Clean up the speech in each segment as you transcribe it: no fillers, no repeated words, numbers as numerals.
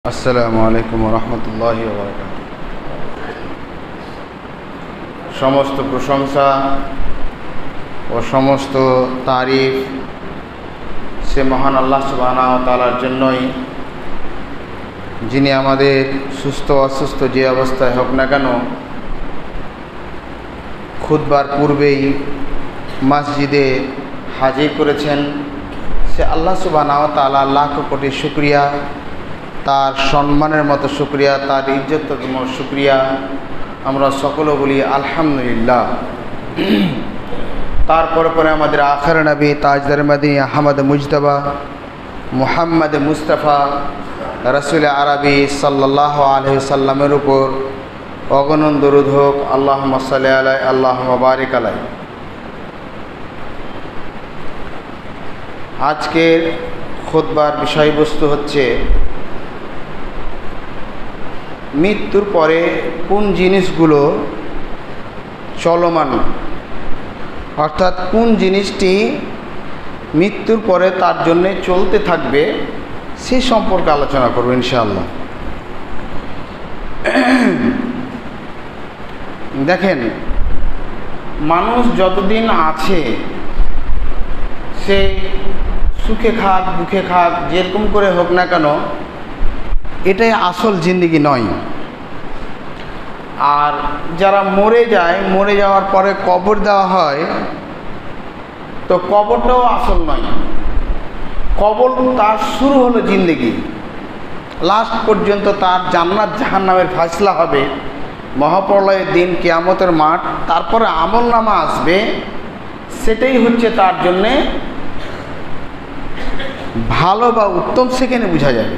আসসালামু আলাইকুম ওয়া রাহমাতুল্লাহি ওয়া বারাকাতুহু। সমস্ত প্রশংসা ও সমস্ত তারিফ সে মহান আল্লাহ সুবহানাহু ওয়া তাআলার জন্যই, যিনি আমাদের সুস্থ অসুস্থ যে অবস্থায় হোক না কেন খুতবার পূর্বেই মসজিদে হাজির করেছেন। সে আল্লাহ সুবহানাহু ওয়া তাআলা লাখ কোটি শুকরিয়া, তার সম্মানের মতো শুকরিয়া, তার ইজ্জততম শুকরিয়া আমরা সকলে বলি আলহামদুলিল্লাহ। তারপরে পরে আমাদের আখির নবী তাজদার মদিনী আহমদ মুজতবা মুহাম্মদ মুস্তাফা রসুল আরবি সাল্লাল্লাহু আলাইহি সাল্লামের উপর অগণন দরুদ হোক। আল্লাহুম্মা সাল্লি আলাইহি আল্লাহুম্মা বারিক আলাইহি। আজকের খুতবার বিষয়বস্তু হচ্ছে মৃত্যুর পরে কোন জিনিসগুলো চলমান, অর্থাৎ কোন জিনিসটি মৃত্যুর পরে তার জন্যে চলতে থাকবে সে সম্পর্কে আলোচনা করব ইনশাআল্লাহ। দেখেন, মানুষ যতদিন আছে সে সুখে খাক দুঃখে খাক যেরকম করে হোক না কেন, এটাই আসল জিন্দেগি নয়। আর যারা মরে যায়, মরে যাওয়ার পরে কবর দেওয়া হয়, তো কবরটাও আসল নয়। কবর তার শুরু হলো জিন্দেগি, লাস্ট পর্যন্ত তার জান্নাত জাহান্নামের ফয়সালা হবে মহাপ্রলয়ের দিন, কিয়ামতের মাঠ। তারপরে আমলনামা আসবে, সেটাই হচ্ছে তার জন্যে ভালো বা উত্তম, সেখানে বোঝা যাবে।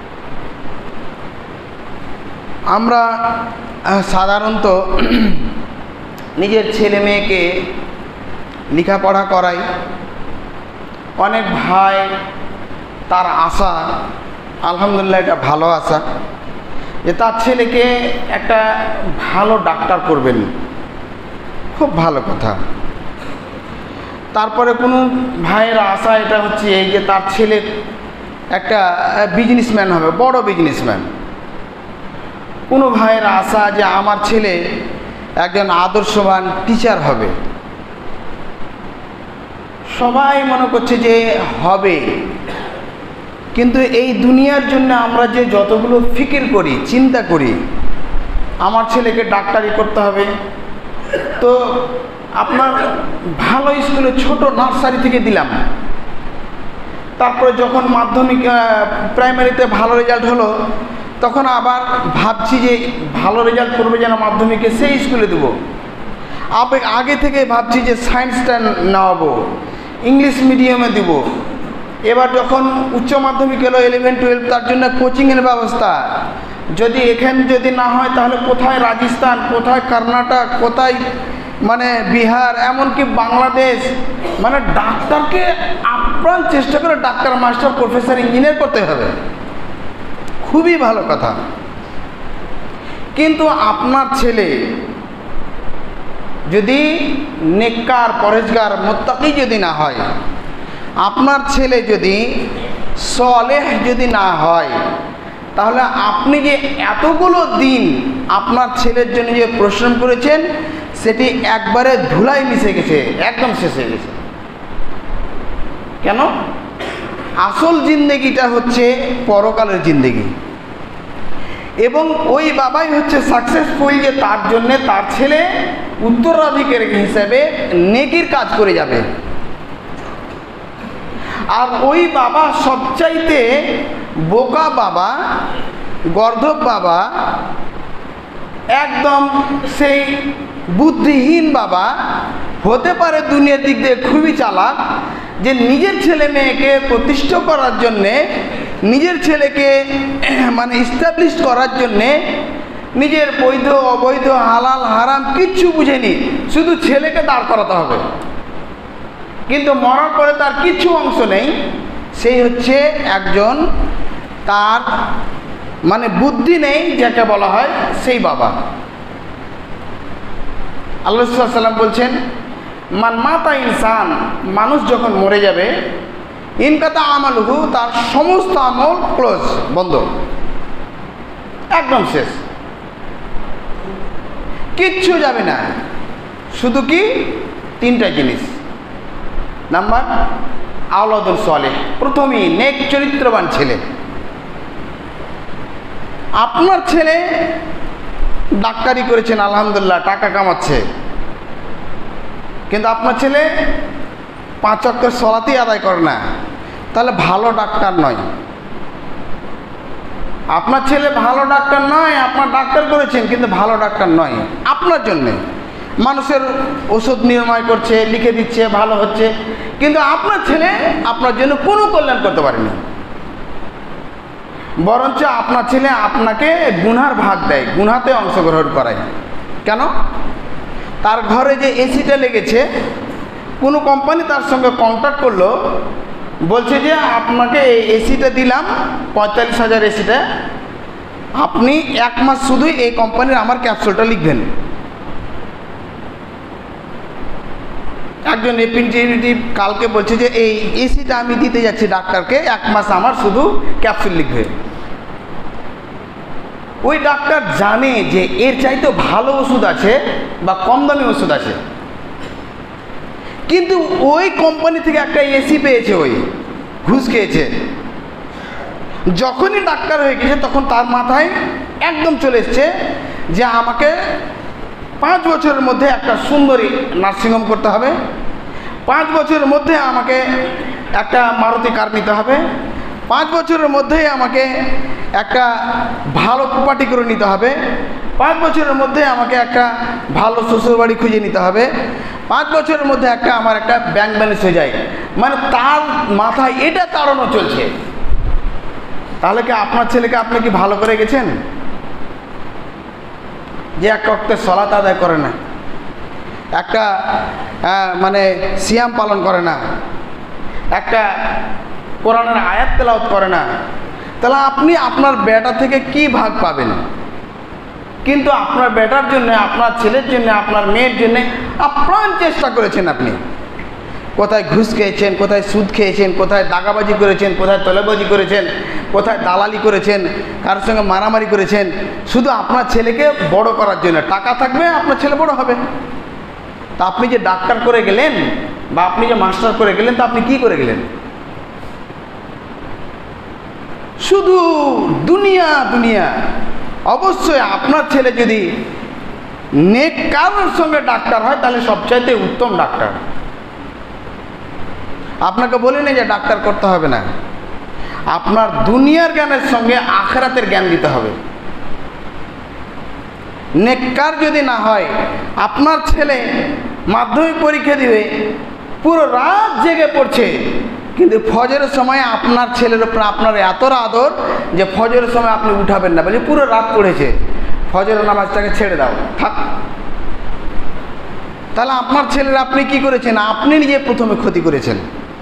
আমরা সাধারণত নিজের ছেলে মেয়েকে লেখাপড়া করাই। অনেক ভাই তার আশা, আলহামদুলিল্লাহ এটা ভালো আশা, যে তার ছেলেকে একটা ভালো ডাক্তার করবেন, খুব ভালো কথা। তারপরে কোনো ভাইয়ের আশা এটা হচ্ছে যে তার ছেলে একটা বিজনেসম্যান হবে, বড় বিজনেসম্যান। কোনো ভাইয়ের আশা যে আমার ছেলে একজন আদর্শবান টিচার হবে। সবাই মনে করছে যে হবে, কিন্তু এই দুনিয়ার জন্য আমরা যে যতগুলো ফিকির করি, চিন্তা করি, আমার ছেলেকে ডাক্তারি করতে হবে, তো আপনার ভালো স্কুলে ছোট নার্সারি থেকে দিলাম, তারপরে যখন মাধ্যমিক প্রাইমারিতে ভালো রেজাল্ট হলো, তখন আবার ভাবছি যে ভালো রেজাল্ট করবে যেন মাধ্যমিকে, সেই স্কুলে দেবো। আগে থেকে ভাবছি যে সায়েন্সটা নেওয়াবো, ইংলিশ মিডিয়ামে দিব। এবার যখন উচ্চ মাধ্যমিক এলো 11-12, তার জন্য কোচিংয়ের ব্যবস্থা। যদি এখানে যদি না হয় তাহলে কোথায় রাজস্থান, কোথায় কর্ণাটক, কোথায় মানে বিহার, এমনকি বাংলাদেশ। মানে ডাক্তারকে আপ্রাণ চেষ্টা করে ডাক্তার, মাস্টার, প্রফেসর, ইঞ্জিনিয়ার করতে হবে, খুবই ভালো কথা। কিন্তু আপনার ছেলে যদি নেককার, পরেজগার, মুত্তাকি যদি না হয়, আপনার ছেলে যদি সলেহ যদি না হয়, তাহলে আপনি যে এতগুলো দিন আপনার ছেলের জন্য যে পরিশ্রম করেছেন, সেটি একবারে ধুলায় মিশে গেছে, একদম শেষ হয়ে গেছে। কেন? আসল জিন্দেগিটা হচ্ছে পরকালের জিন্দেগি, এবং ওই বাবাই হচ্ছে সাকসেসফুল যে তার জন্যে তার ছেলে উত্তরাধিকারী হিসেবে নেকির কাজ করে যাবে। আর ওই বাবা সবচাইতে বোকা বাবা, গর্ধব বাবা, একদম সেই বুদ্ধিহীন বাবা হতে পারে দুনিয়ার দিক দিয়ে খুবই চালাক, যে নিজের ছেলে মেয়েকে প্রতিষ্ঠা করার জন্যে, নিজের ছেলেকে মানে ইস্টাবলিশ করার জন্যে নিজের বৈধ অবৈধ হালাল হারাম কিচ্ছু বুঝেনি, শুধু ছেলেকে দাঁড় করাতে হবে, কিন্তু মরার পরে তার কিচ্ছু অংশ নেই। সেই হচ্ছে একজন, তার মানে বুদ্ধি নেই যাকে বলা হয়, সেই বাবা। আল্লাহ সাল্লাল্লাহু আলাইহি ওয়াসাল্লাম বলছেন, মান মাতা ইনসান, মানুষ যখন মরে যাবে, ইনকাতা আমালুহু, তার সমস্ত আমল ক্লোজ, বন্ধ। একদম শেষ, কিচ্ছু যাবে না। শুধু কি 3টা জিনিস। নাম্বার আওলাদুল সালেহ, প্রথমেই নেক চরিত্রবান ছেলে। আপনার ছেলে ডাক্তারি করেছেন, আলহামদুলিল্লাহ, টাকা কামাচ্ছে, কিন্তু আপনার ছেলে 5 ওয়াক্তের সালাতই আদায় করে না, তাহলে ভালো ডাক্তার নয়। আপনার ছেলে ভালো ডাক্তার নয়, আপনার ডাক্তার করেছেন কিন্তু ভালো ডাক্তার নয় আপনার জন্যে। মানুষের ওষুধ নির্ণয় করছে, লিখে দিচ্ছে, ভালো হচ্ছে, কিন্তু আপনার ছেলে আপনার জন্য কোনো কল্যাণ করতে পারেনি। বরঞ্চ আপনার ছেলে আপনাকে গুনার ভাগ দেয়, গুনাতে অংশগ্রহণ করায়। কেন? তার ঘরে যে এসিটা লেগেছে, কোনো কোম্পানি তার সঙ্গে কন্ট্যাক্ট করলো, বলছে যে আপনাকে এই এসিটা দিলাম 45,000 এসিটা, আপনি 1 মাস শুধুই এই কোম্পানির আমার ক্যাপসুলটা লিখবেন। একজন রিপ্রেজেন্টেটিভ কালকে বলছে যে এই এসিটা আমি দিতে যাচ্ছি ডাক্তারকে, 1 মাস আমার শুধু ক্যাপসুল লিখবে। ওই ডাক্তার জানে যে এর চাইতে ভালো ওষুধ আছে বা কম দামি ওষুধ আছে, কিন্তু ওই কোম্পানি থেকে একটা এসি পেয়েছে, ওই ঘুষ খেয়েছে। যখনই ডাক্তার হয়ে গেছে তখন তার মাথায় একদম চলে এসছে যে আমাকে 5 বছরের মধ্যে একটা সুন্দরী নার্সিংহোম করতে হবে, 5 বছরের মধ্যে আমাকে একটা মারুতি কার নিতে হবে, 5 বছরের মধ্যেই আমাকে একটা ভালো প্রপার্টি করে নিতে হবে, 5 বছরের মধ্যে আমাকে একটা ভালো শ্বশুরবাড়ি খুঁজে নিতে হবে, 5 বছরের মধ্যে আমার একটা ব্যাংক ব্যালেন্স হয়ে যায়। মানে তার মাথায় এটা তাড়ানো চলছে। তাহলে কি আপনার ছেলেকে আপনি কি ভালো করে গেছেন? যে 1 ওয়াক্তের সালাত আদায় করে না, একটা মানে সিয়াম পালন করে না, একটা কোরআনের আয়াত তেলাওয়াত করে না, তাহলে আপনি আপনার বেটা থেকে কি ভাগ পাবেন? কিন্তু আপনার বেটার জন্য, আপনার ছেলের জন্য, আপনার মেয়ের জন্য আপ্রাণ চেষ্টা করেছেন। আপনি কোথায় ঘুষ খেয়েছেন, কোথায় সুদ খেয়েছেন, কোথায় দাগাবাজি করেছেন, কোথায় তলেবাজি করেছেন, কোথায় দালালি করেছেন, কারোর সঙ্গে মারামারি করেছেন, শুধু আপনার ছেলেকে বড় করার জন্য। টাকা থাকবে, আপনার ছেলে বড় হবে। তা আপনি যে ডাক্তার করে গেলেন বা আপনি যে মাস্টার করে গেলেন, তা আপনি কি করে গেলেন? শুধু দুনিয়া দুনিয়া। অবশ্যই আপনার ছেলে যদি নেককারের সঙ্গে ডাক্তার হয় তাহলে সবচাইতে উত্তম ডাক্তার। আপনাকে বলি না যে ডাক্তার করতে হবে না, আপনার দুনিয়ার জ্ঞানের সঙ্গে আখিরাতের জ্ঞান দিতে হবে। নেককার যদি না হয়, আপনার ছেলে মাধ্যমিক পরীক্ষা দিবে, পুরো রাত জেগে পড়ছে, কিন্তু ফজরের সময় আপনার ছেলের উপর আপনার এত আদর যে ফজরের সময় আপনি উঠাবেন না, বলে পুরো রাত পড়েছে, ফজরের নামাজটাকে ছেড়ে দাও, থাক। তাহলে আপনার ছেলের আপনি কি করেছেন? আপনি নিজে প্রথমে ক্ষতি করেছেন।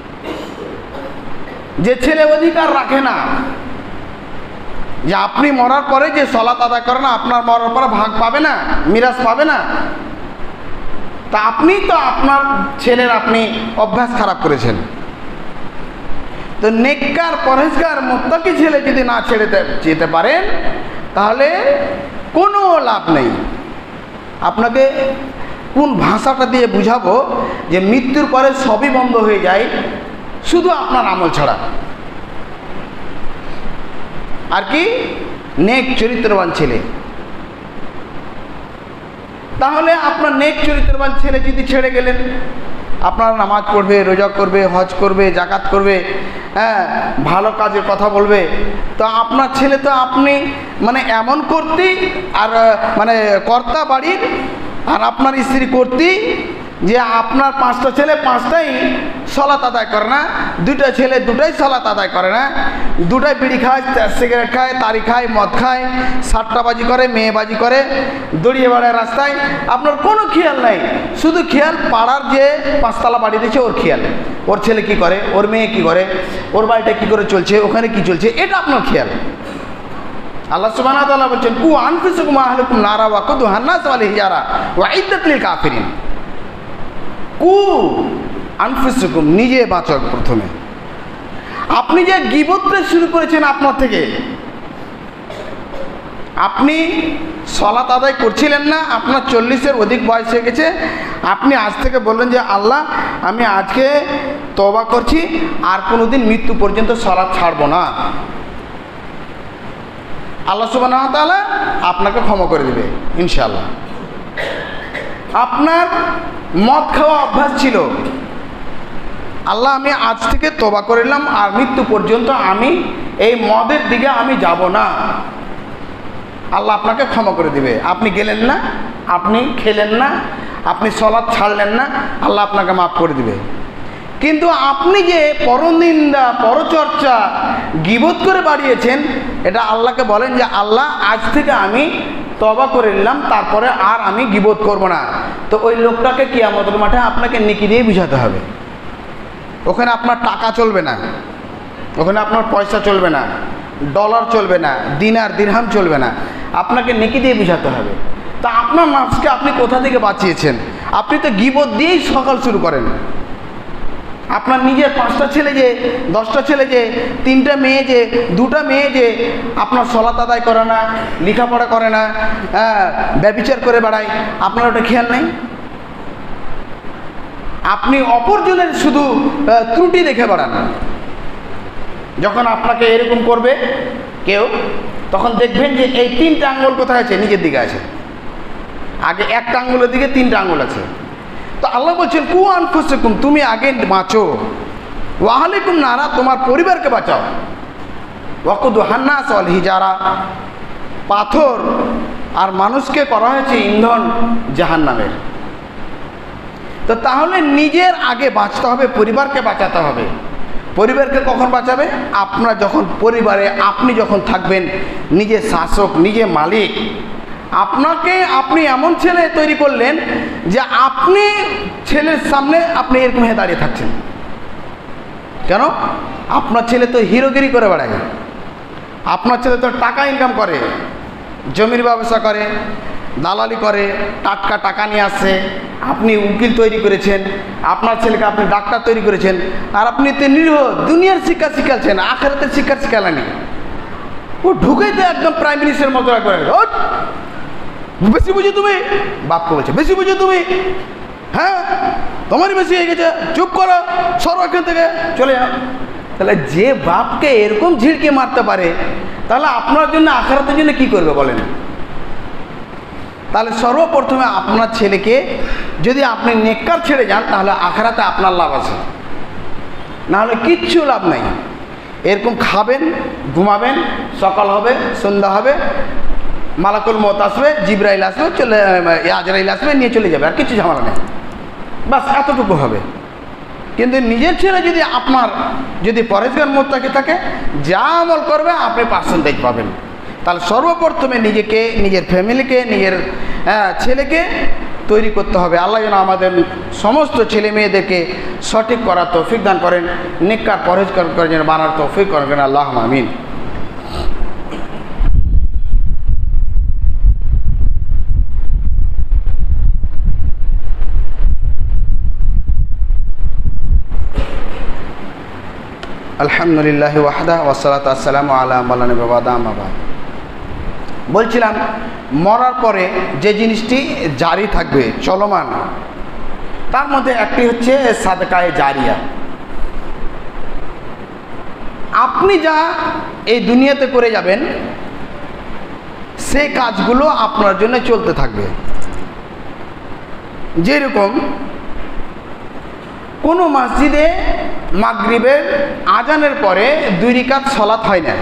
যে ছেলে অধিকার রাখে না যে আপনি মরার পরে যে সালাত আদায় করে না, আপনার মরার পরে ভাগ পাবে না, মিরাজ পাবে না, তা আপনি তো আপনার ছেলের আপনি অভ্যাস খারাপ করেছেন। তো নেককার, পরহেজগার, মুত্তাকি ছেলে যদি না ছেড়ে যেতে পারেন তাহলে কোনো লাভ নেই। আপনাকে কোন ভাষাটা দিয়ে বুঝাবো যে মৃত্যুর পরে সবই বন্ধ হয়ে যায়, শুধু আপনার আমল ছাড়া। আর কি? নেক চরিত্রবান ছেলে। তাহলে আপনার নেক চরিত্রবান ছেলে যদি ছেড়ে গেলেন, আপনার নামাজ পড়বে, রোজা করবে, হজ করবে, জাকাত করবে, হ্যাঁ, ভালো কাজের কথা বলবে, তো আপনার ছেলে তো আপনি মানে এমন করতেই, আর মানে কর্তা বাড়ির, আর আপনার স্ত্রী করতেই যে আপনার 5টা ছেলে 5টাই সালাত আদায় করে না, 2টা ছেলে 2টাই সালাত আদায় করে না, 2টাই বিড়ি খায়, সিগারেট খায়, তারি খায়, মদ খায়, সাট্টাবাজি করে, মেয়েবাজি করে, দড়িয়ে বেড়ায় রাস্তায়। আপনার কোনো খেয়াল নাই, শুধু খেয়াল পাড়ার যে 5তলা বাড়ি দিয়েছে ওর খেয়াল, ওর ছেলে কি করে, ওর মেয়ে কি করে, ওর বাড়িটা কি করে চলছে, ওখানে কি চলছে, এটা আপনার খেয়াল। আল্লাহ সুবহানাহু ওয়া তাআলা বলছেন, কু আনফুসাকুম ওয়া আহলিকুম নারা ওয়াকুদুহা আন-নাস ওয়াল হিজারা ওয়া ইদ্দাত লিল কাফিরিন। কু আনফুসাকুম, নিজে বাঁচক। প্রথমে আপনি যে গীবত শুরু করেছেন আপনার থেকে, আপনি সালাত আদায় করছিলেন না, আপনার 40-এর অধিক বয়স হয়ে গেছে, আপনি আজ থেকে বললেন যে আল্লাহ আমি আজকে তওবা করছি, আর কোনোদিন মৃত্যু পর্যন্ত সালাত ছাড়ব না, আল্লাহ সুবহানাহু ওয়া তাআলা আপনাকে ক্ষমা করে দেবে ইনশাআল্লাহ। আপনার মদ খাওয়া অভ্যাস ছিল, আল্লাহ আমি আজ থেকে তওবা করলাম, আর মৃত্যু পর্যন্ত আমি এই মদের দিকে আমি যাব না, আল্লাহ আপনাকে ক্ষমা করে দিবে। আপনি গেলেন না, আপনি খেলেন না, আপনি সালাত ছাড়লেন না, আল্লাহ আপনাকে মাফ করে দিবে। কিন্তু আপনি যে পরনিন্দা, পরচর্চা, গীবত করে বাড়িয়েছেন, এটা আল্লাহকে বলেন যে আল্লাহ আজ থেকে আমি তওবা করে নিলাম, তারপরে আর আমি গীবত করব না। তো ওই লোকটাকে কিয়ামতের মাঠে আপনাকে নেকি দিয়ে বুঝাতে হবে। ওখানে আপনার টাকা চলবে না, ওখানে আপনার পয়সা চলবে না, ডলার চলবে না, দিনার দিরহাম চলবে না, আপনাকে নেকি দিয়ে বুঝাতে হবে। তা আপনার নাফসকে আপনি কোথা থেকে বাঁচিয়েছেন? আপনি তো গীবত দিয়েই সকাল শুরু করেন। আপনার নিজের 5টা ছেলে যে, 10টা ছেলে যে, 3টা মেয়ে যে, 2টা মেয়ে যে আপনার সালাত আদায় করে না, লেখাপড়া করে না, ব্যভিচার করে বেড়ায়, আপনার ওটা খেয়াল নেই। আপনি অপরজনের শুধু ত্রুটি দেখে বেড়ান। যখন আপনাকে এরকম করবে কেউ, তখন দেখবেন যে এই 3টা আঙ্গুল কোথায় আছে? নিজের দিকে আছে। আগে একটা আঙ্গুলের দিকে 3টা আঙ্গুল আছে। তো আল্লাহ বলছেন কু আনফুসাকুম, তুমি আগে বাঁচো, ওয়া আহলিকুম নারা, তোমার পরিবারকে বাঁচাও, ওয়াকুদুহান নাস ওয়াল হিজারা, পাথর আর মানুষকে করা হয়েছে ইন্ধন জাহান্নামের। তো তাহলে নিজের আগে বাঁচতে হবে, পরিবারকে বাঁচাতে হবে। পরিবারকে কখন বাঁচাবে? আপনার যখন পরিবারে আপনি যখন থাকবেন, নিজে শাসক, নিজে মালিক, আপনাকে আপনি এমন ছেলে তৈরি করলেন যে আপনি ছেলের সামনে আপনি এরকম হয়ে দাঁড়িয়ে থাকছেন। কেন? আপনার ছেলে তো হিরোগিরি করে বেড়ায়, আপনার ছেলে তো টাকা ইনকাম করে, জমির ব্যবসা করে, দালালি করে, টাটকা টাকা নিয়ে আসছে, আপনি উকিল তৈরি করেছেন, আপনার ছেলেকে আপনি ডাক্তার তৈরি করেছেন, আর আপনি তো নিরীহ দুনিয়ার শিক্ষা শিখাচ্ছেন, আখেরাতের শিক্ষা শিখালেনি। ও ঢুকেই তো একদম প্রাইম মিনিস্টারের মতো একবার, বেশি বুঝো তুমি, বাপকে বলছে বেশি বুঝো তুমি, হ্যাঁ তোমারই বেশি হয়ে গেছে, চুপ করো, সরো এখান থেকে, চলে যাও। তাহলে যে বাপকে এরকম ঝিড়কে মারতে পারে, তাহলে আপনার জন্য আখেরাতের জন্য কি করবে বলেন? তাহলে সর্বপ্রথমে আপনার ছেলেকে যদি আপনি নেককার ছেড়ে যান, তাহলে আখেরাতে আপনার লাভ আছে, নাহলে কিচ্ছু লাভ নাই। এরকম খাবেন, ঘুমাবেন, সকাল হবে, সন্ধ্যা হবে, মালাকুল মওত আসবে, জিবরাইল আসবে, আজরাইল আসবে, নিয়ে চলে যাবে, আর কিছু ঝামেলা নেই, বাস এতটুকু হবে। কিন্তু নিজের ছেলে যদি আপনার যদি পরেজগার মোত্তাকি থাকে, যা আমল করবে আপনি পার্সেন্টেজ পাবেন। তাহলে সর্বপ্রথমে নিজেকে, নিজের ফ্যামিলিকে, নিজের ছেলেকে তৈরি করতে হবে। আল্লাহ যেন আমাদের সমস্ত ছেলে মেয়েদেরকে সঠিক করার তৌফিক দান করেন, নেককার পরহেজগার করে যেন বানার তৌফিক করেন, আল্লাহুম্মা আমিন। আলহামদুলিল্লাহ ওয়াহদা ওয়াসসালাতু ওয়াসসালামু আলা মান লা নাবিয়্যা বা'দা, আম্মা বা'দ। বলছিলাম মরার পরে যে জিনিসটি জারি থাকবে, চলমান, তার মধ্যে একটি হচ্ছে সাদকায়ে জারিয়া। আপনি যা এই দুনিয়াতে করে যাবেন, সেই কাজগুলো আপনার জন্য চলতে থাকবে। যেরকম কোনো মসজিদে মাগরিবের আজানের পরে 2 রাকাত সালাত হয় না,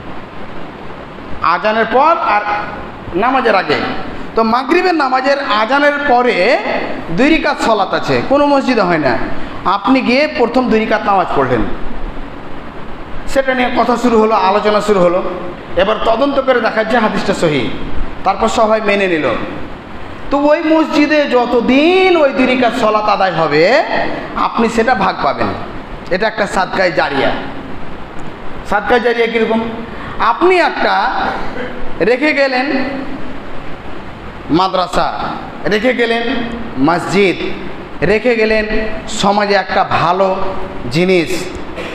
আজানের পর আর নামাজের আগে। তো মাগরিবের নামাজের আজানের পরে 2 রাকাত সালাত আছে, কোনো মসজিদে হয় না। আপনি গিয়ে প্রথম 2 রাকাত নামাজ পড়লেন, সেটা নিয়ে কথা শুরু হলো, আলোচনা শুরু হলো। এবার তদন্ত করে দেখা যাচ্ছে হাদিসটা সহিহ, তারপর সবাই মেনে নিল। তো ওই মসজিদে যতদিন ওই 2 রাকাত সালাত আদায় হবে, আপনি সেটা ভাগ পাবেন। এটা একটা সাদকায়ে জারিয়া। সাদকায়ে জারিয়া কীরকম? আপনি একটা রেখে গেলেন মাদ্রাসা, রেখে গেলেন মসজিদ, রেখে গেলেন সমাজে একটা ভালো জিনিস।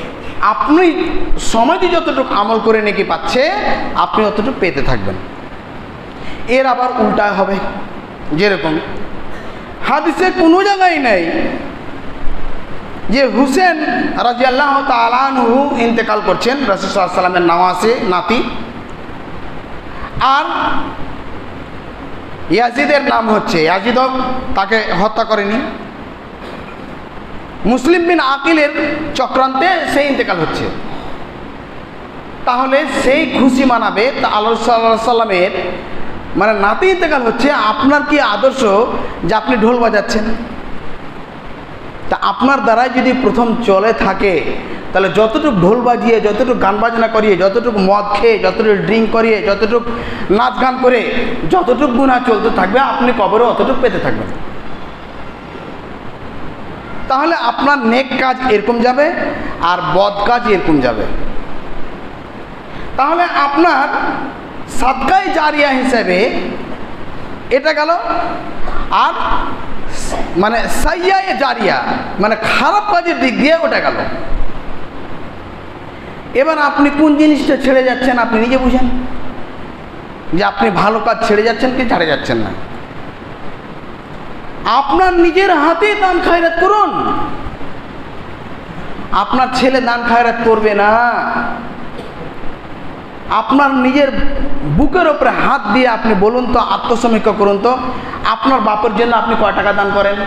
আপনি সমাজে যতটুকু আমল করে নেকি পাচ্ছে, আপনি অতটুকু পেতে থাকবেন। এর আবার উল্টা হবে। যেরকম হাদিসে কোনো জায়গায় নেই যে হুসেন রাদিয়াল্লাহু তাআলা আনহু ইন্তেকাল করছেন, রাসূল সাল্লাল্লাহু আলাইহি ওয়াসাল্লামের নওয়াসে নাতি, আর ইয়াজিদের নাম হচ্ছে, ইয়াজিদও তাকে হত্যা করেনি, মুসলিম বিন আকিলের চক্রান্তে সেই ইন্তেকাল হচ্ছে। তাহলে সেই খুশি মানাবে তা আল্লাহ সাল্লাল্লাহু আলাইহি ওয়াসাল্লামের মানে নাতি ইন্তেকাল হচ্ছে, আপনার কি আদর্শ যে আপনি ঢোল বাজাচ্ছেন? তা আপনার দ্বারাই যদি প্রথম চলে থাকে, তাহলে যতটুকু ঢোল বাজিয়ে, যতটুকু গান বাজনা করিয়ে, যতটুকু মদ খেয়ে, যতটুকু ড্রিঙ্ক করিয়ে, যতটুকু নাচ গান করে যতটুকু গুনাহ চলতে থাকবে, আপনি কবরে অতটুকু পেতে থাকবেন। তাহলে আপনার নেক কাজ এরকম যাবে আর বদ কাজ এরকম যাবে। তাহলে আপনার সাদকায়ে জারিয়া হিসেবে এটা গেল, আর মানে সাইয়ায়ে জারিয়া মানে খারাপ কাজের দিক দিয়ে ওটা গেল। এবার আপনি কোন জিনিসটা ছেড়ে যাচ্ছেন আপনি নিজে বুঝেন, যে আপনি ভালো কাজ ছেড়ে যাচ্ছেন কি ছেড়ে যাচ্ছেন না। আপনার নিজের হাতে দান খায়রাত করুন। আপনার ছেলে দান খায়রাত করবে না, আপনার নিজের বুকের ওপরে হাত দিয়ে আপনি বলুন তো, আত্মসমীক্ষা করুন তো, আপনার বাপের জন্য আপনি কয় টাকা দান করেন?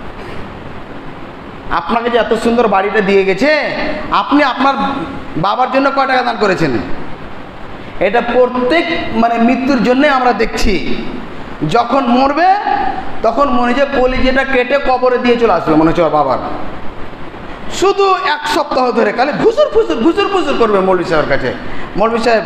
আপনাকে যে এত সুন্দর বাড়িটা দিয়ে গেছে, আপনি আপনার বাবার জন্য কয় টাকা দান করেছেন? এটা প্রত্যেক মানে মৃত্যুর জন্য আমরা দেখছি, যখন মরবে তখন মনে হচ্ছে কলিজাটা কেটে কবরে দিয়ে চলে আসবে, মনে হচ্ছে ওর বাবার। শুধু এক সপ্তাহ ধরে খালি ঘুষুর ফুসুর করবে মৌলভী সাহেবের কাছে। মৌলভী সাহেব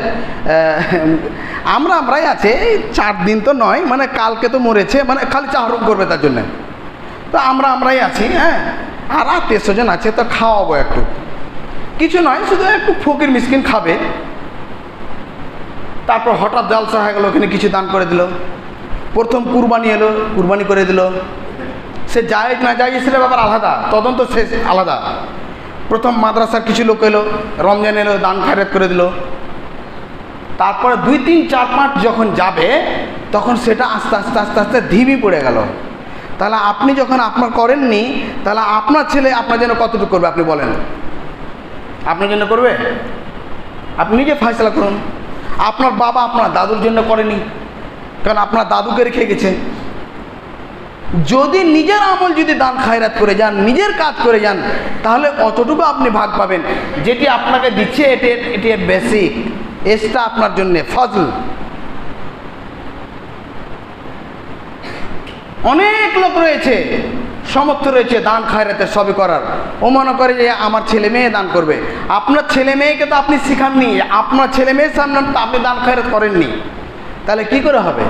আমরাই আছে, 4 দিন তো নয়, মানে কালকে তো মরেছে, মানে খালি চাহরুম করবে তার জন্য। তো আমরাই আছি, হ্যাঁ, আর 300 জন আছে, তো খাওয়াবো একটু, কিছু নয়, শুধু একটু ফকির মিসকিন খাবে। তারপর হঠাৎ জালসা হয়ে গেল, ওখানে কিছু দান করে দিল। প্রথম কুরবানি এলো, কুরবানি করে দিল। সে জায়েজ না জায়েজ সেটা ব্যাপার আলাদা, তদন্ত শেষ আলাদা। প্রথম মাদ্রাসার কিছু লোক এলো, রমজান এলো, দান খায়রাত করে দিল। তারপরে 2, 3, 4, 5 যখন যাবে, তখন সেটা আস্তে আস্তে ধিমি পড়ে গেল। তাহলে আপনি যখন আপনার করেননি, তাহলে আপনার ছেলে আপনার জন্য কতটুকু করবে আপনি বলেন? আপনার জন্য করবে? আপনি নিজে ফয়সালা করুন। আপনার বাবা আপনার দাদুর জন্য করেনি, কারণ আপনার দাদুকে রেখে গেছে। যদি নিজের আমল যদি দান খায়রাত করে যান, নিজের কাজ করে যান, তাহলে অতটুকু আপনি ভাগ পাবেন। যেটি আপনাকে দিচ্ছে এটি বেসিক, এসটা আপনার জন্য ফজল। অনেক লোক রয়েছে, সমর্থ রয়েছে দান খায়রাতের সবই করার। ও মনে করে যে আমার ছেলে মেয়ে দান করবে। আপনার ছেলে মেয়েকে তো আপনি শিখাননি, আপনার ছেলে মেয়ের সামনে তো আপনি দান খায়রাত করেননি, তাহলে কি করে হবে?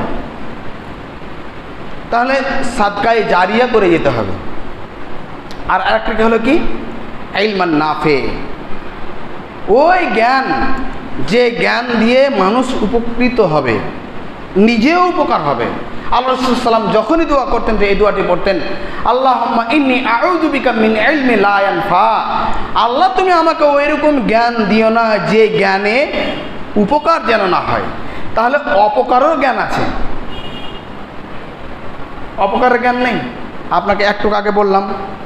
তাহলে সাদকায়ে জারিয়া করে যেতে হবে। আর আরেকটা হলো কি, ইলমান নাফে, ওই জ্ঞান, যে জ্ঞান দিয়ে মানুষ উপকৃত হবে, নিজেও উপকার হবে। আল্লাহ রাসূল সাল্লাল্লাহু আলাইহি ওয়াসাল্লাম যখনই দোয়া করতেন, এই দোয়াটি পড়তেন, আল্লাহুম্মা ইন্নী আউযু বিকা মিন ইলমি লা ইয়ানফা। আল্লাহ তুমি আমাকে ওইরকম জ্ঞান দিও না যে জ্ঞানে উপকার যেন না হয়। তাহলে অপকারের জ্ঞান আছে, অপকারের জ্ঞান নেই। আপনাকে একটু আগে বললাম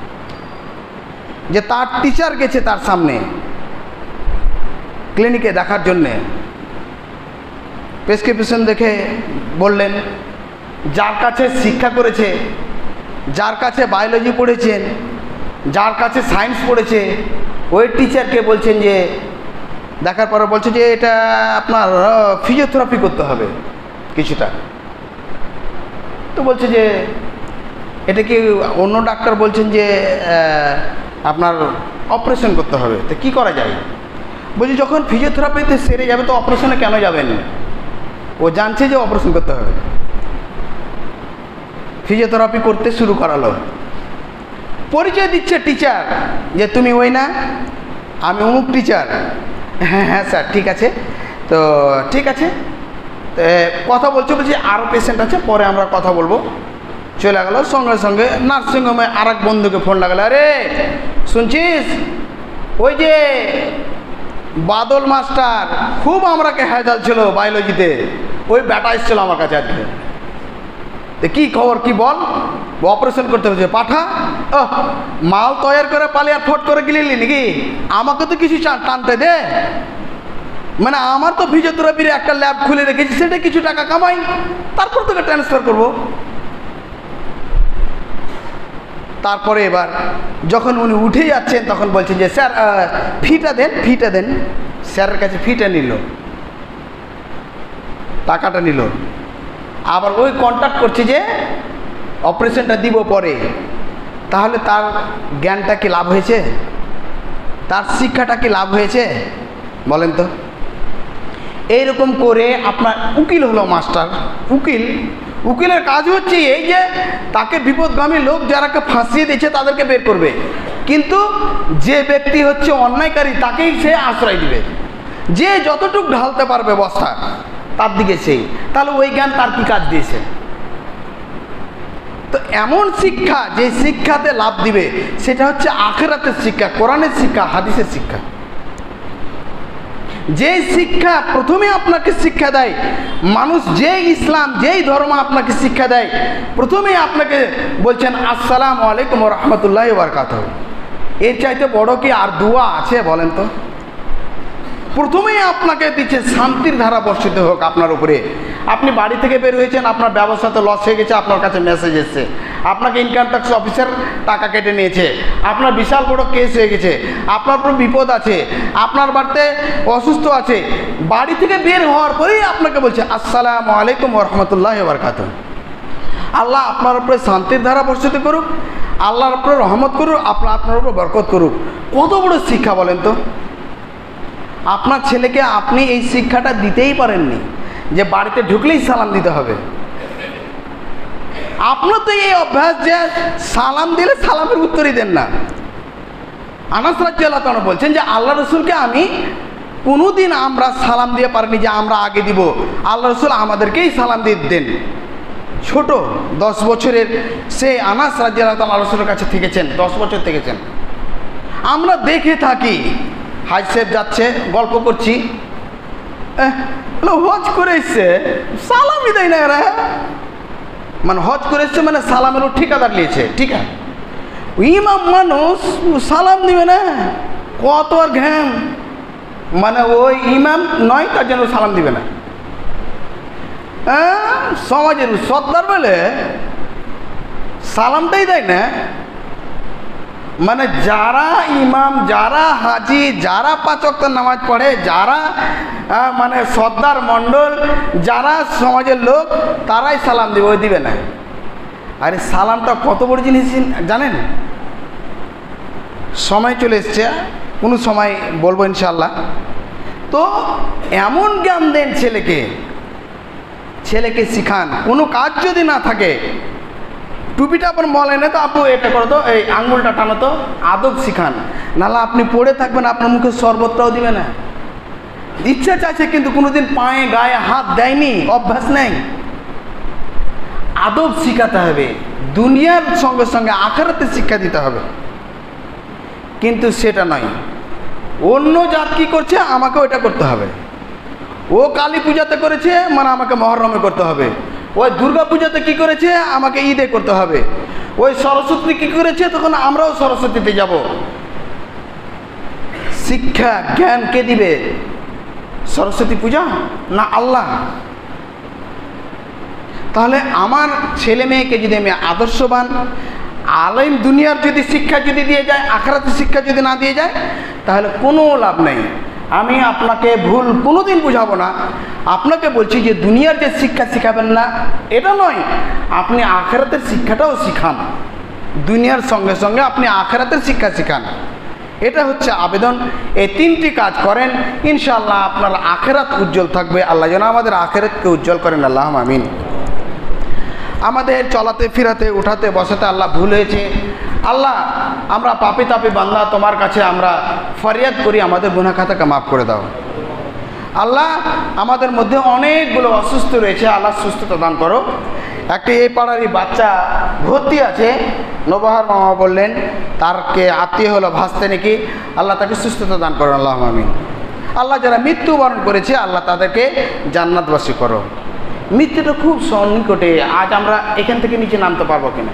যে তার টিচার গেছে তার সামনে ক্লিনিকে দেখার জন্যে, প্রেসক্রিপশন দেখে বললেন, যার কাছে শিক্ষা করেছে, যার কাছে বায়োলজি পড়েছেন, যার কাছে সায়েন্স পড়েছে, ওই টিচারকে বলছেন যে, দেখার পরে বলছে যে এটা আপনার ফিজিওথেরাপি করতে হবে কিছুটা। তো বলছে যে এটা কি, অন্য ডাক্তার বলছেন যে আপনার অপারেশন করতে হবে। তো কী করা যায়? বলছি যখন ফিজিওথেরাপিতে সেরে যাবে তো অপারেশনে কেন যাবেন? ও জানছে যে অপারেশন করতে হবে। ফিজিওথেরাপি করতে শুরু করালো, পরিচয় দিচ্ছে টিচার যে তুমি ওই না, আমি অমুক টিচার। হ্যাঁ স্যার, ঠিক আছে, তো ঠিক আছে, কথা বলছি আরও পেশেন্ট আছে, পরে আমরা কথা বলবো। চলে গেল, সঙ্গে সঙ্গে নার্সিংহোমে আর এক বন্ধুকে ফোন লাগালো, আরে শুনছিস, ওই যে বাদল মাস্টার খুব আমরাকে হেজাল ছিল বায়োলজিতে, ওই ব্যাটা এসেছিল আমার কাছে আজকে, তো কী খবর কি বল, অপারেশন করতে হয়েছে, পাঠা মাল তৈরি করে পালি আর ফট করে গিলি নাকি, আমাকে তো কিছু টানতে দে, মানে আমার তো ফিজিওথেরাপির একটা ল্যাব খুলে রেখেছি, সেটা কিছু টাকা কামাই, তারপর তোকে ট্রান্সফার করব। তারপরে এবার যখন উনি উঠে যাচ্ছেন তখন বলছেন যে স্যার ফিটা দেন। স্যারের কাছে ফিটা নিল, টাকাটা নিল, আবার ওই কন্ট্যাক্ট করছে যে অপারেশনটা দিব পরে। তাহলে তার জ্ঞানটা কি লাভ হয়েছে? তার শিক্ষাটা কি লাভ হয়েছে? বলেন তো। এইরকম করে আপনার উকিল হলো মাস্টার, উকিলের কাজ হচ্ছে এই যে তাকে বিপদগামী লোক যারাকে ফাঁসিয়ে দিয়েছে তাদেরকে বের করবে, কিন্তু যে ব্যক্তি হচ্ছে অন্যায়কারী তাকেই সে আশ্রয় দিবে, যে যতটুকু ঢালতে পারবে বস্তা তার দিকে সেই। তাহলে ওই জ্ঞান তার কি কাজ দিয়েছে? তো এমন শিক্ষা যে শিক্ষাতে লাভ দিবে সেটা হচ্ছে আখিরাতের শিক্ষা, কোরআনের শিক্ষা, হাদিসের শিক্ষা। যে শিক্ষা প্রথমে আপনাকে শিক্ষা দেয় মানুষ, যে ইসলাম যেই ধর্ম আপনাকে শিক্ষা দেয়, প্রথমে আপনাকে বলছেন আসসালামু আলাইকুম ওয়া রাহমাতুল্লাহি ওয়া বারাকাতুহু। এর চাইতে বড় কি আর দোয়া আছে বলেন তো? প্রথমেই আপনাকে দিচ্ছে শান্তির ধারা বর্ষিত হোক আপনার উপরে। আপনি বাড়ি থেকে বের হয়েছেন, আপনার ব্যবসাতে লস হয়ে গেছে, আপনার কাছে মেসেজ এসছে, আপনাকে ইনকাম ট্যাক্স অফিসার টাকা কেটে নিয়েছে, আপনার বিশাল বড় কেস হয়ে গেছে, আপনার উপর বিপদ আছে, আপনার বাড়িতে অসুস্থ আছে, বাড়ি থেকে বের হওয়ার পরেই আপনাকে বলছে আসসালামু আলাইকুম ওয়া রাহমাতুল্লাহি ওয়া বারাকাতুহু। আল্লাহ আপনার উপরে শান্তির ধারা বর্ষিত করুক, আল্লাহর উপরে রহমত করুক, আপনার উপর বরকত করুক। কত বড় শিক্ষা বলেন তো। আপনার ছেলেকে আপনি এই শিক্ষাটা দিতেই পারেননি যে বাড়িতে ঢুকলেই সালাম দিতে হবে। আপনার তো এই অভ্যাস যে সালাম দিলে সালামের উত্তরই দেন না। আনাস রাদিয়াল্লাহু তাআলা বলছেন যে আল্লাহ রসুলকে আমি কোনোদিন আমরা সালাম দিয়ে পারিনি যে আমরা আগে দিব, আল্লাহ রসুল আমাদেরকেই সালাম দিয়ে দেন। ছোট 10 বছরের সে আনাস রাদিয়াল্লাহু তাআলা রসুলের কাছে থেকেছেন, 10 বছর থেকেছেন। আমরা দেখে থাকি হাজি সাহেব যাচ্ছে, গল্প করছি, হজ করে এসছে সালামই দেয় না এরা, মানে হজ করে এসছে মানে সালামেরও ঠিকাদার নিয়েছে, ঠিক আছে। ইমাম মানুষ সালাম দিবে না, কত আর ঘ্যাম, মানে ওই ইমাম নয় তার জন্য সালাম দিবে না। সমাজের সর্দার বলে সালামটাই দেয় না, মানে যারা ইমাম, যারা হাজি, যারা 5 ওয়াক্ত নামাজ পড়ে, যারা মানে সর্দার মণ্ডল, যারা সমাজের লোক, তারাই সালাম দিবে, ওই দিবে না। আরে সালামটা কত বড় জিনিস জানেন? সময় চলে এসছে, কোনো সময় বলবো ইনশাল্লাহ। তো এমন জ্ঞান দেন ছেলেকে শিখান। কোনো কাজ যদি না থাকে, টুপিটা আপনার মল এনে তো আপু এটা করো তো, এই আঙ্গুলটা টানো তো, আদব শিখান। নাহলে আপনি পড়ে থাকবেন, আপনার মুখে শরবতটাও দিবে না। ইচ্ছা চাইছে কিন্তু কোনোদিন পায়ে গায়ে হাত দেয়নি, অভ্যাস নেই। আদব শিখাতে হবে, দুনিয়ার সঙ্গে সঙ্গে আখিরাতের শিক্ষা দিতে হবে। কিন্তু সেটা নয়, অন্য জাত কি করছে আমাকে ওইটা করতে হবে, ও কালী পূজাতে করেছে মানে আমাকে মহরমে করতে হবে, ওই দুর্গা পূজাতে কী করেছে আমাকে ঈদে করতে হবে, ওই সরস্বতী কী করেছে তখন আমরাও সরস্বতীতে যাব। শিক্ষা জ্ঞান কে দিবে? সরস্বতী পূজা না আল্লাহ? তাহলে আমার ছেলে মেয়েকে যদি আমি আদর্শবান আলেম, দুনিয়ার যদি শিক্ষা যদি দিয়ে যায়, আখিরাতের শিক্ষা যদি না দিয়ে যায়, তাহলে কোনো লাভ নেই। আমি আপনাকে ভুল কোনোদিন বুঝাবো না। আপনাকে বলছি যে দুনিয়ার যে শিক্ষা শিখাবেন না এটা নয়, আপনি আখিরাতের শিক্ষাটাও শিখান। দুনিয়ার সঙ্গে সঙ্গে আপনি আখিরাতের শিক্ষা শিখান, এটা হচ্ছে আবেদন। এই 3টি কাজ করেন, ইনশাআল্লাহ আপনার আখিরাত উজ্জ্বল থাকবে। আল্লাহ যেন আমাদের আখিরাতকে উজ্জ্বল করেন, আল্লাহুম্মা আমিন। আমাদের চলাতে ফিরাতে উঠাতে বসাতে আল্লাহ ভুল হয়েছে, আল্লাহ আমরা পাপী তাপী বান্দা, তোমার কাছে আমরা ফরিয়াদ করি, আমাদের গুনাহ খাতাকে মাফ করে দাও। আল্লাহ আমাদের মধ্যে অনেকগুলো অসুস্থ রয়েছে, আল্লাহ সুস্থতা দান করো। একটি এই পাড়ারই বাচ্চা ভর্তি আছে, নবহার মামা বললেন তারকে আত্মীয় হলো ভাসতে নাকি, আল্লাহ তাকে সুস্থতা দান করো, আল্লাহুম্মা আমিন। আল্লাহ যারা মৃত্যুবরণ করেছে আল্লাহ তাদেরকে জান্নাতবাসী করো। মৃত্যুটা খুব সন্নিকটে। আজ আমরা এখান থেকে নিচে নামতে পারবো কিনা।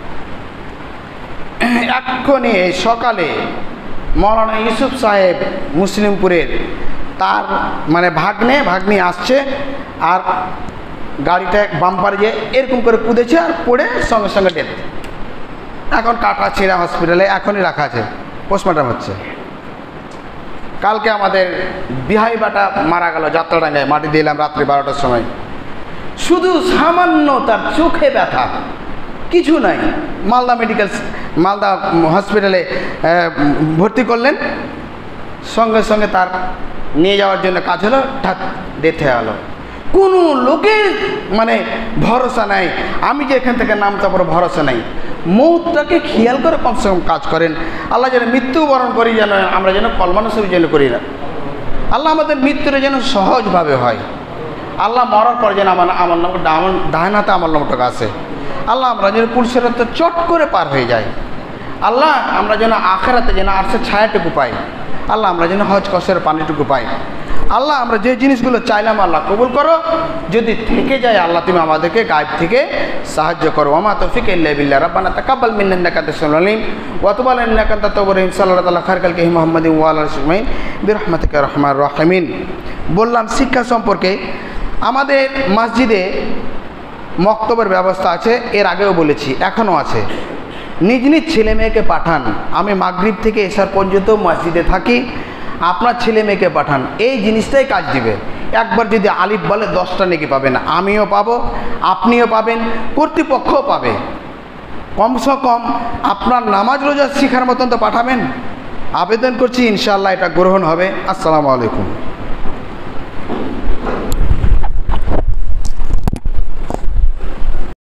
এক্ষণে সকালে মৌলানা ইউসুফ সাহেব মুসলিমপুরের তার মানে ভাগ্নি আসছে, আর গাড়িটা বাম্পারে যে এরকম করে কুদেছে আর পড়ে সঙ্গে সঙ্গে ডেথ। এখন কাটাছিড়া হসপিটালে এখনই রাখা আছে, পোস্টমর্টম হচ্ছে। কালকে আমাদের বিহাই বাটা মারা গেল যাত্রাডাঙ্গায়, মাটি দিলাম রাত্রি 12টার সময়। শুধু সামান্য তার চোখে ব্যথা, কিছু নাই। মালদা হসপিটালে ভর্তি করলেন, সঙ্গে সঙ্গে তার নিয়ে যাওয়ার জন্য কাজ হলো, ঠাক ডেথ হয়ে গেল। কোনো লোকের মানে ভরসা নাই। আমি যে এখান থেকে নামতে পারবো ভরসা নাই। মৌতটাকে খেয়াল করে কমসে কম কাজ করেন। আল্লাহ যেন মৃত্যুবরণ করি, যেন আমরা যেন কলমানসবি যেন করি না। আল্লাহ আমাদের মৃত্যুটা যেন সহজভাবে হয়। আল্লাহ মরার পর যেন আমার নামটা ডান হাতে আমার নামটা আছে। আল্লাহ আমরা যেন পুলিশের হাতে চট করে পার হয়ে যায়। আল্লাহ আমরা যেন আখেরাতে যেন আরশের ছায়াটুকু পাই। আল্লাহ আমরা যেন হজ কসের পানিটুকু পাই। আল্লাহ আমরা যে জিনিসগুলো চাইলাম আল্লাহ কবুল করো। যদি থেকে যায় আল্লাহ তুমি আমাদেরকে গায়েব থেকে সাহায্য করো। ওয়া মা তৌফিক ইল্লা বিল্লাহ। রাব্বানা তাকাব্বাল মিন্না ইন্নাকা আনতাস সামিউল আলিম ওয়া তুব আলাইনা ইন্নাকা আনতাত তাওয়াবুর রহিম। সাল্লাল্লাহু আলা খায়রিল খালকি মুহাম্মাদিন ওয়া আলা আলিহি আজমাইন বিরহমাতিকা ইয়া আরহামার রাহিমিন। বললাম শিক্ষা সম্পর্কে। আমাদের মসজিদে মক্তবের ব্যবস্থা আছে, এর আগেও বলেছি, এখনও আছে। নিজ নিজ ছেলে মেয়েকে পাঠান। আমি মাগরিব থেকে এশার পর্যন্ত মসজিদে থাকি। আপনার ছেলে মেয়েকে পাঠান, এই জিনিসটাই কাজ দিবে। একবার যদি আলিফ বলে 10টা নেকি পাবেন, আমিও পাবো, আপনিও পাবেন, কর্তৃপক্ষও পাবে। কমসে কম আপনার নামাজ রোজা শিখার মতন তো পাঠাবেন। আবেদন করছি, ইনশাআল্লাহ এটা গ্রহণ হবে। আসসালামু আলাইকুম।